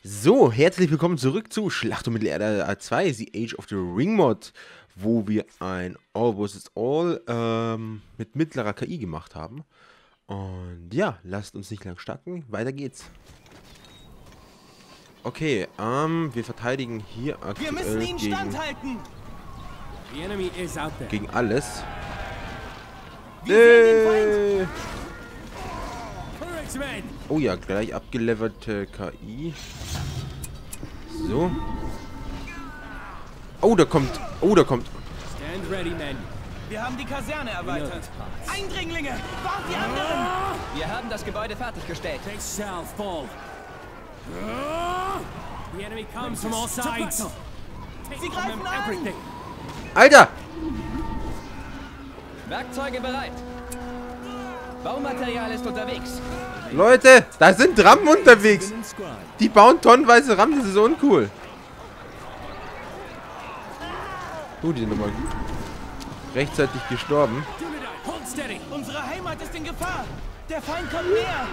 So, herzlich willkommen zurück zu Schlacht um Mittelerde A2, The Age of the Ring Mod, wo wir ein All vs. All mit mittlerer KI gemacht haben. Und ja, lasst uns nicht lang stacken, weiter geht's. Okay, wir verteidigen hier aktuell gegen alles. Oh ja, gleich abgelevelte KI. So. Oh, da kommt. Stand ready, men. Wir haben die Kaserne erweitert. Eindringlinge! Wart die anderen! Wir haben das Gebäude fertiggestellt. They shall fall. The enemy comes from all sides. Sie greifen an! Everything. Alter! Werkzeuge bereit. Baumaterial ist unterwegs. Leute, da sind Rammen unterwegs. Die bauen tonnenweise Rammen, das ist uncool. Die sind nochmal rechtzeitig gestorben. Hold steady. Unsere Heimat ist in Gefahr. Der Feind kommt näher.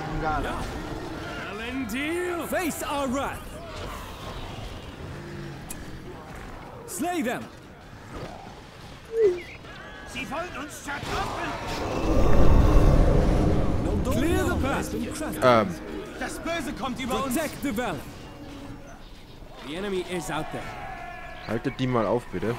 Elendil. Face our wrath. Slay them. Sie wollen uns zertrampeln. Clear the path. Das Böse kommt über uns. Protect the valley. The enemy is out there. Haltet die mal auf, bitte.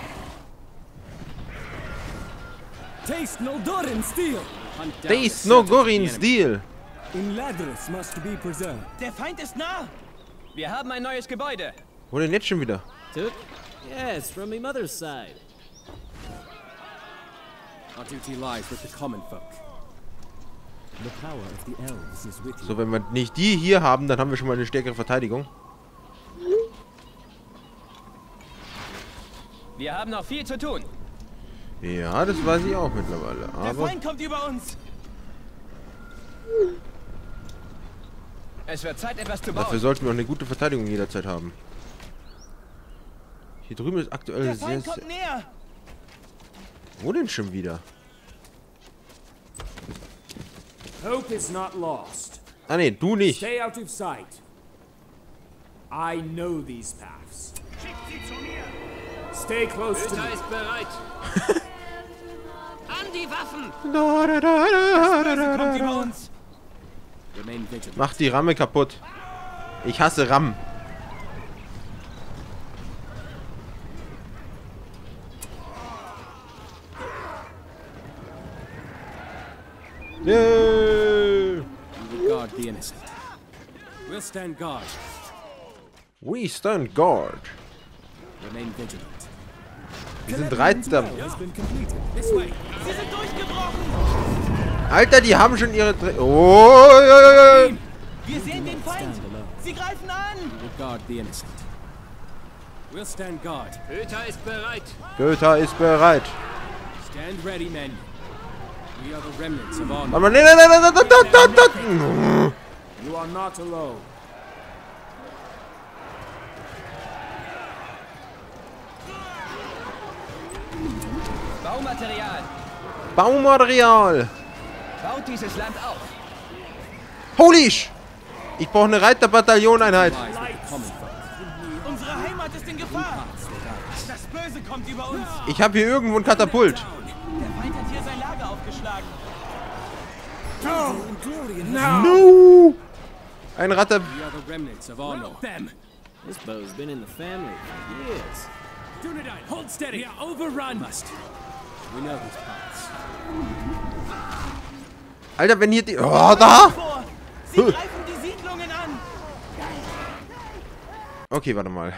Taste no Doran steel. Taste no Gorin Steel. In Ladris must be preserved. Der Feind ist nah. Wir haben ein neues Gebäude. Wo denn jetzt schon wieder? Took? Yes, from my mother's side. Our duty lies with the common folk. The power of the elves is with you. So, wenn wir nicht die hier haben, dann haben wir schon mal eine stärkere Verteidigung. Wir haben noch viel zu tun. Ja, das weiß ich auch mittlerweile. Der Aber Feind kommt über uns. Es wird Zeit, etwas zu bauen. dafür sollten wir auch eine gute Verteidigung jederzeit haben. Hier drüben ist aktuell Der sehr, Feind sehr... kommt näher. Wo denn schon wieder? Hope is not lost. Ah ne, du nicht. Stay out of sight. I know these paths. Stay close to me. ist bereit. An die Waffen. Kommt über uns. Remain vigilant. Mach die Ramme kaputt. Ich hasse Rammen. Yeah. We will guard the innocent. We'll stand guard. We stand guard. Remain vigilant. Wir sind Reiter. Has been completed. This way. Sie sind durchgebrochen. Alter, die haben schon ihre... Oh, Wir sehen den Feind. Sie greifen an. We'll guard the innocent. We'll stand guard. Hüter ist bereit. Götter ist bereit. Stand ready, men. We are the remnants of our. Aber nein. You are not alone. Baumaterial. Baumaterial. Baut dieses Land auf. Holy sh... Ich brauche eine Reiterbatailloneinheit. Lies with the common folk. Unsere Heimat ist in Gefahr. Das Böse kommt über uns. Ich habe hier irgendwo ein Katapult. Der Feind hat hier sein Lager aufgeschlagen. No! Ein Ratter... We are the remnants of Arnor. Them. This bow's been in the family for years. Dunedain, hold steady. We are overrun. Must. We know these paths. Alter, wenn hier die... Oh, da! Vor. Sie greifen die Siedlungen an. Okay, warte mal.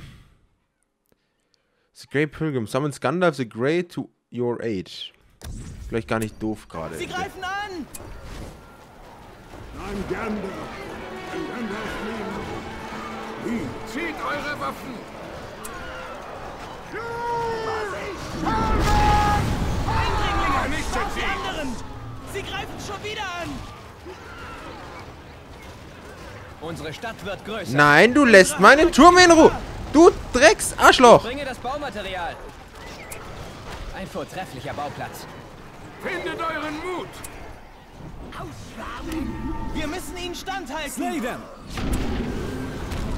The Great Pilgrim summons Gandalf the Grey to your aid. Vielleicht gar nicht doof gerade. Sie greifen an. I'm Gandalf. And Gandalf means me. Zieht eure Waffen! Eindringlinge. Schaut die anderen. Sie greifen schon wieder an. Unsere Stadt wird größer. Nein, du lässt meinen Turm in Ruhe. Du Drecks-Arschloch. Bringe das Baumaterial. Ein vortrefflicher Bauplatz. Findet euren Mut! Wir müssen ihnen standhalten. Slay them!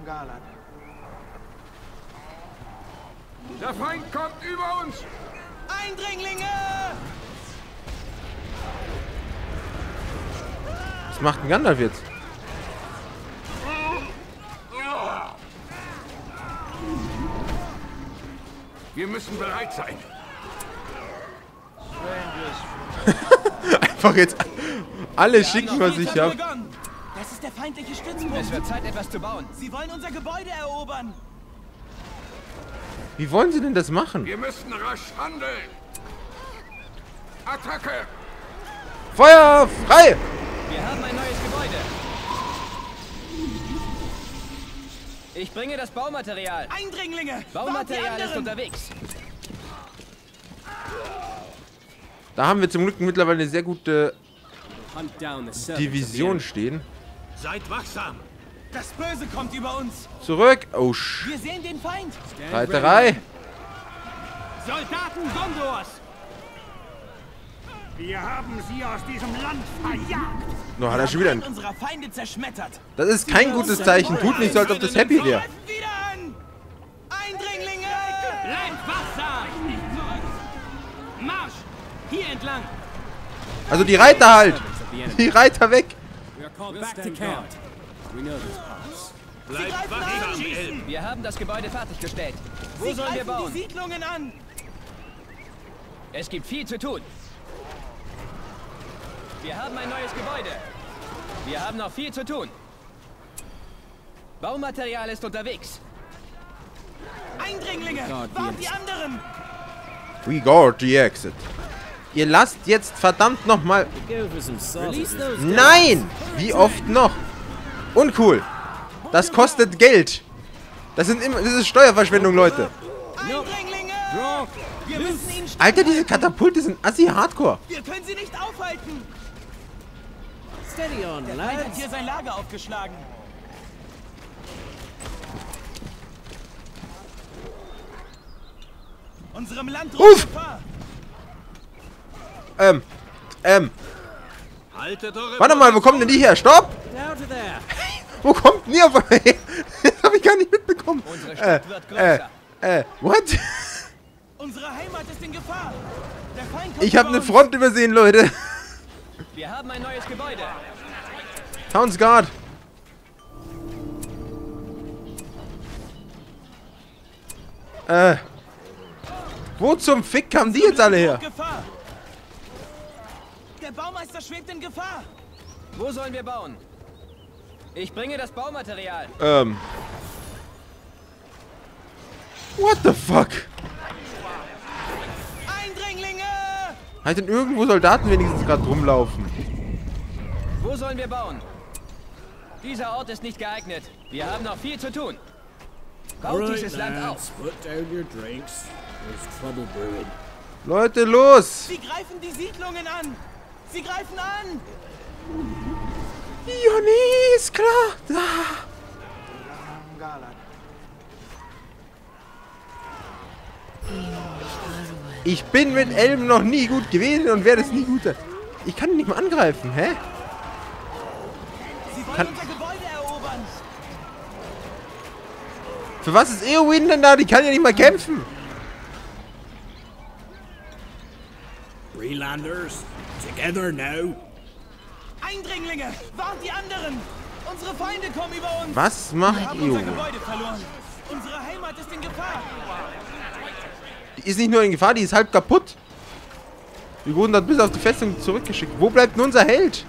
Der Feind kommt über uns! Eindringlinge! Was macht ein Gandalf jetzt? Wir müssen bereit sein. Einfach jetzt alle schicken, was ich habe. Das ist der feindliche Stützpunkt. Es wird Zeit, etwas zu bauen. Sie wollen unser Gebäude erobern. Wie wollen sie denn das machen? Wir müssen rasch handeln. Attacke! Feuer frei! Wir haben ein neues Gebäude. Ich bringe das Baumaterial. Eindringlinge! Baumaterial ist unterwegs. Da haben wir zum Glück mittlerweile eine sehr gute Hunt down the servants of the Division enemy. stehen. Seid wachsam! Das Böse kommt über uns. Zurück! Oh, Wir sehen den Feind. Reiterei! Soldaten Gondors. Wir haben sie aus diesem Land verjagt! Nur hat er schon wieder ein... Unserer Feinde zerschmettert. Das ist kein gutes Zeichen. Tut nicht so, als ob das happy wäre. Greifen wieder an. Eindringlinge! Bleibt wachsam! Marsch! Hier entlang! Also die Reiter halt! Die Reiter weg! We are called back to camp. We know these parts. Bleibt wachsam, Elben! Wir haben das Gebäude fertiggestellt. Wo sollen wir bauen? Die Siedlungen an. Es gibt viel zu tun. Wir haben ein neues Gebäude. Wir haben noch viel zu tun. Baumaterial ist unterwegs. Eindringlinge! Wart die anderen! We guard the exit. Ihr lasst jetzt verdammt nochmal... Go for some sausages. Nein! Wie oft noch? Uncool. Das kostet Geld. Das ist Steuerverschwendung, Leute. Eindringlinge! Wir müssen ihn stoppen. Alter, diese Katapulte sind assi-hardcore. Wir können sie nicht aufhalten. Steady on, Der Feind hat lads. hier sein Lager aufgeschlagen. Unserem Land droht Gefahr. Haltet eure... Warte mal, wo kommen denn die her? Stopp! Down to there. Wo kommt denn die auf einmal her? Das habe ich gar nicht mitbekommen. Unsere Stadt wird größer. What? Unsere Heimat ist in Gefahr. Der Feind kommt Ich habe über eine uns. Front übersehen, Leute. Wir haben ein neues Gebäude. Townsguard. Wo zum Fick kamen die jetzt alle her? Gefahr. Der Baumeister schwebt in Gefahr. Wo sollen wir bauen? Ich bringe das Baumaterial. What the fuck? Eindringlinge! Halt denn irgendwo Soldaten wenigstens gerade rumlaufen? Wo sollen wir bauen? Dieser Ort ist nicht geeignet. Wir haben noch viel zu tun. Baut dieses Land auf. Put down your drinks. There's trouble brewing. Leute, los! Sie greifen die Siedlungen an. Sie greifen an. Ja, nee, ist klar. Ich bin mit Elben noch nie gut gewesen und werde es nie gut sein. Ich kann ihn nicht mal angreifen, hä? Sie wollen unser Gebäude erobern. Für was ist Eowyn denn da? Die kann ja nicht mal kämpfen. Freelanders, together now. Eindringlinge, warnt die anderen. Unsere Feinde kommen über uns. Was Wir macht haben unser Eowyn? Gebäude verloren. Unsere Heimat ist in Gefahr. Die ist nicht nur in Gefahr, die ist halb kaputt. Wir wurden dann bis auf die Festung zurückgeschickt. Wo bleibt denn unser Held?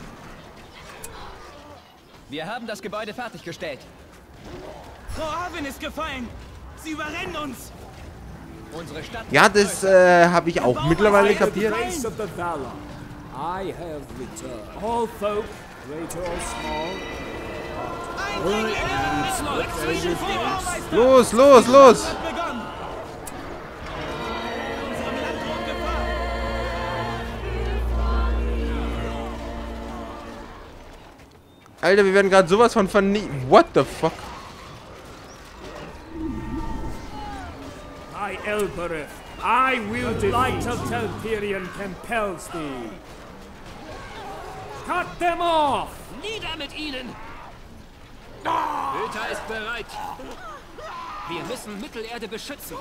Wir haben das Gebäude fertiggestellt. Frau Arwen ist gefallen. Sie überrennen uns. Unsere Stadt. Ja, das habe ich auch mittlerweile kapiert. Race of the Valar. I have returned. All folk, great or small. Los, los, los! Begonnen. Unserem Land droht Gefahr. Alter, wir werden gerade sowas von What the fuck? I, Elbereth, I will the light of Telperion compels thee. Cut them off! Nieder mit ihnen! Ritter ist bereit. Wir müssen Mittelerde beschützen.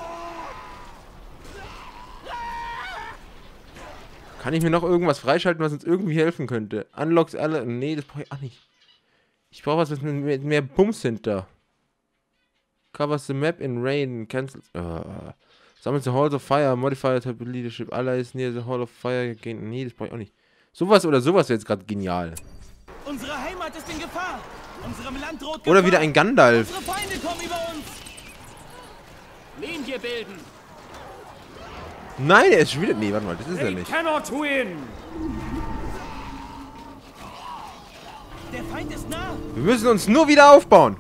Kann ich mir noch irgendwas freischalten, was uns irgendwie helfen könnte? Unlocks alle. Nee, das brauche ich auch nicht. Ich brauche was mit mehr Bums hinter. Covers the map in rain. Cancels. Sammelt the Halls of Fire. Modifier type leadership. Allies near the Hall of Fire. Nee, das brauche ich auch nicht. Sowas oder sowas wäre jetzt gerade genial. Unsere Heimat ist in Gefahr. Unserem Land droht Gefahr. Oder wieder ein Gandalf. Unsere Feinde kommen über uns. Linie bilden. Nein, er ist schon wieder. Nee, warte mal, das ist er nicht. Cannot win. Der Feind ist nah. Wir müssen uns nur wieder aufbauen.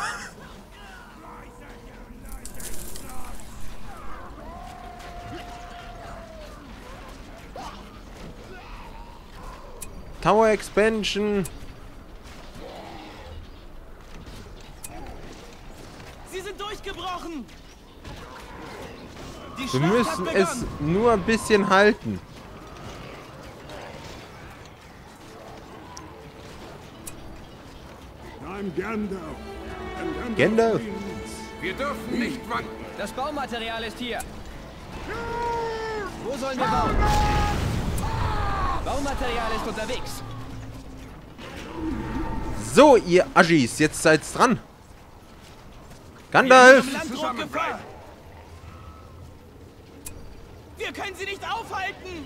Tower Expansion. Sie sind durchgebrochen. Die Wir Schlacht müssen hat es begonnen. nur ein bisschen halten. I'm Gandalf. And Gandalf? means Wir dürfen nicht wanken. Das Baumaterial ist hier. Wo sollen wir bauen? Baumaterial ist unterwegs. So, ihr Aschis, jetzt seid's dran. Gandalf! Unserem Land droht Gefahr. Wir können sie nicht aufhalten.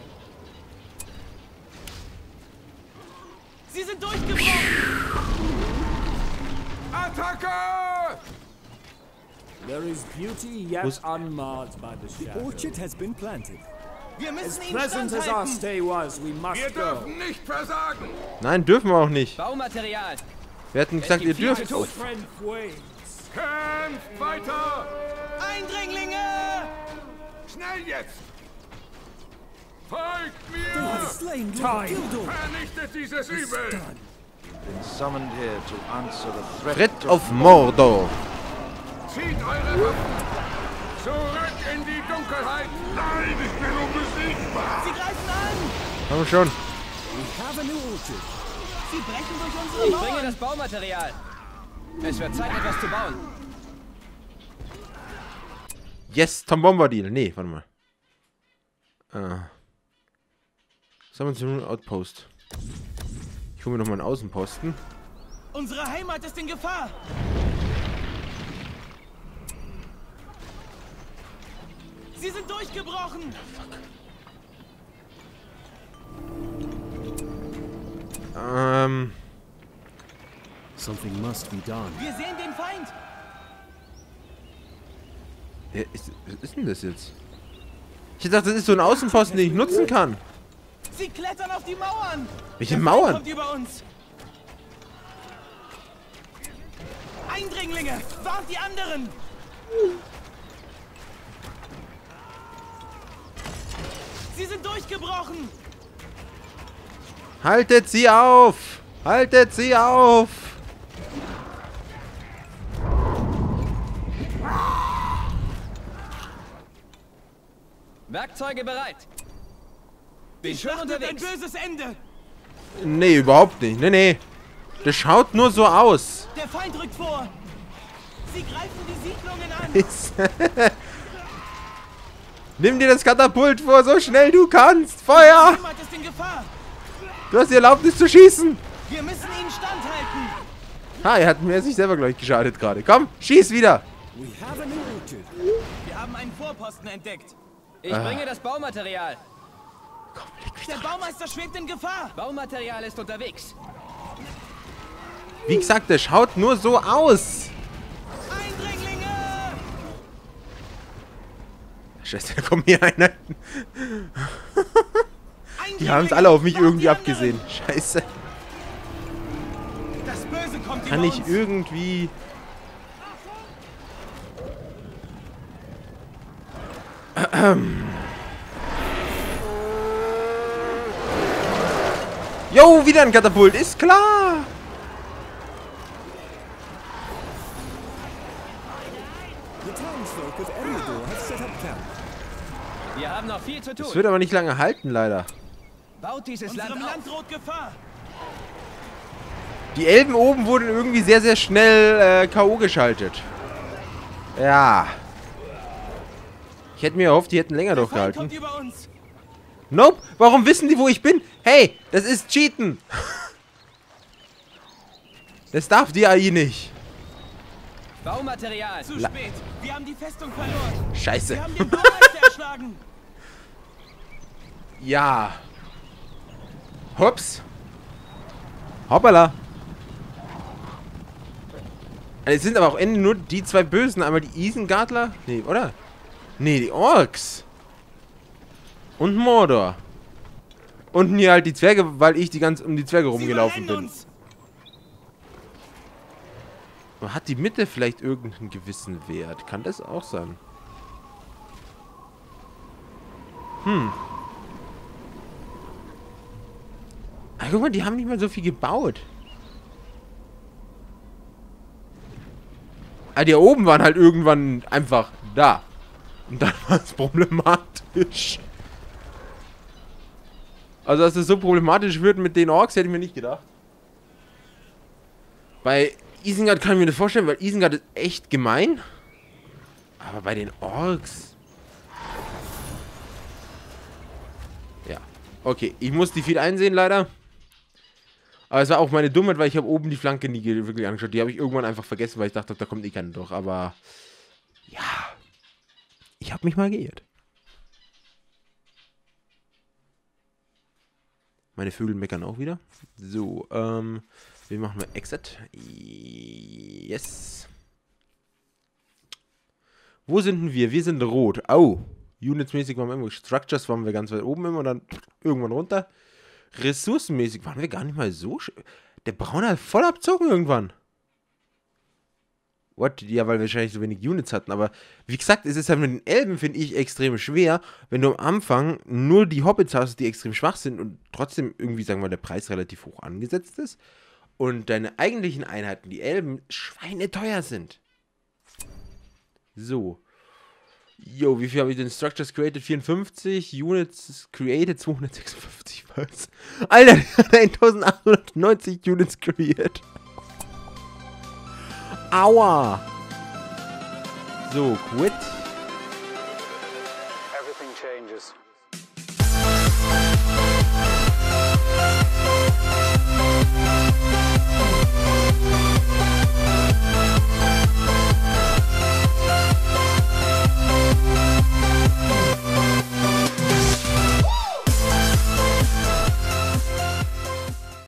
Sie sind durchgebrochen. Attacke! There is beauty yet unmarred by the shadow. Orchard has been planted. Wir As müssen ihn pleasant as our standhalten. stay was, we must Wir go. dürfen nicht versagen. Nein, dürfen wir auch nicht. Baumaterial. Wir hatten gesagt, ihr gibt viel dürft. zu tun. Friend waits. Kämpft weiter. Eindringlinge! Schnell jetzt. Folgt mir. Slain Time. Vernichtet dieses Übel. Summoned here to answer the threat Threat of Mordor. Zieht eure Waffen. Zurück in die Dunkelheit. Nein, ich bin unbesiegbar. Sie greifen an! Komm schon. have a new orchard. Sie brechen durch unsere Mauern. Ich bringe das Baumaterial. Es wird Zeit, etwas zu bauen. Yes, Tom Bombadil. Nee, warte mal. Summon the Rune Outpost. Ich hole mir noch mal einen Außenposten. Unsere Heimat ist in Gefahr. Sie sind durchgebrochen. Something must be done. Wir sehen den Feind. Was ist denn das jetzt? Ich dachte, das ist so ein Außenposten, den ich nutzen kann. Sie klettern auf die Mauern. Welche Der Feind Mauern? kommt über uns. Eindringlinge, warnt die anderen. Sie sind durchgebrochen. Haltet sie auf! Haltet sie auf! Werkzeuge bereit. Bin schon unterwegs. Ein böses Ende. Nee, überhaupt nicht. Nee. Das schaut nur so aus. Der Feind rückt vor. Sie greifen die Siedlungen an. Nimm dir das Katapult vor, so schnell du kannst. Feuer! Niemand ist in Gefahr. Du hast die Erlaubnis zu schießen. Wir müssen ihnen standhalten. Ha, er hat mir sich selber gleich geschadet gerade. Komm, schieß wieder. We have a new orchard. Wir haben einen Vorposten entdeckt. Ich bringe das Baumaterial. Komm, leg mich Der drauf. Baumeister schwebt in Gefahr. Baumaterial ist unterwegs. Wie gesagt, der schaut nur so aus. Eindringlinge! Scheiße, da kommt hier einer. Die Eindringlinge! haben es alle auf mich Warnt irgendwie die anderen! abgesehen. Scheiße. Das Böse kommt Kann über ich uns. irgendwie... Jo, wieder ein Katapult, ist klar. The townsfolk of Eriador have set up camp. Wir haben noch viel zu tun. Das wird aber nicht lange halten, leider. Baut dieses Land auf. Land droht Gefahr. Die Elben oben wurden irgendwie sehr, sehr schnell K.O. geschaltet. Ja. Ich hätte mir erhofft, die hätten länger durchgehalten. Nope. Warum wissen die, wo ich bin? Hey, das ist Cheaten. Das darf die AI nicht. Baumaterial. Zu spät. Wir haben die Festung verloren. Scheiße. Wir haben den Bauleiter erschlagen. Ja. Hops. Hoppala. Es sind aber auch Ende nur die zwei Bösen. Einmal die Isengardler. Nee, oder? Nee, die Orks. Und Mordor. Und hier halt die Zwerge, weil ich die ganz um die Zwerge rumgelaufen bin. Aber hat die Mitte vielleicht irgendeinen gewissen Wert? Kann das auch sein? Ah, guck mal, die haben nicht mal so viel gebaut. Ah, die da oben waren halt irgendwann einfach da. Und dann war es problematisch. Also, dass es so problematisch wird mit den Orks, hätte ich mir nicht gedacht. Bei Isengard kann ich mir das vorstellen, weil Isengard ist echt gemein. Aber bei den Orks... Ja. Okay, ich muss die viel einsehen, leider. Aber es war auch meine Dummheit, weil ich habe oben die Flanke nie wirklich angeschaut. Die habe ich irgendwann einfach vergessen, weil ich dachte, da kommt eh keiner durch. Aber... Ja... Ich habe mich mal geirrt. Meine Vögel meckern auch wieder. So, wie machen wir Exit? Yes. Wo sind denn wir? Wir sind rot. Au. Unitsmäßig waren wir irgendwo. Structures waren wir ganz weit oben immer und dann irgendwann runter. Ressourcenmäßig waren wir gar nicht mal so... Der Braune hat voll abzogen irgendwann. What? Ja, weil wir wahrscheinlich so wenig Units hatten. Aber wie gesagt, es ist halt mit den Elben, finde ich, extrem schwer, wenn du am Anfang nur die Hobbits hast, die extrem schwach sind und trotzdem irgendwie, sagen wir mal, der Preis relativ hoch angesetzt ist und deine eigentlichen Einheiten, die Elben, schweineteuer sind. So. Jo, wie viel habe ich denn? Structures created 54, Units created 256, was? Alter, der hat 1890 Units kreiert. Aua! So, quit.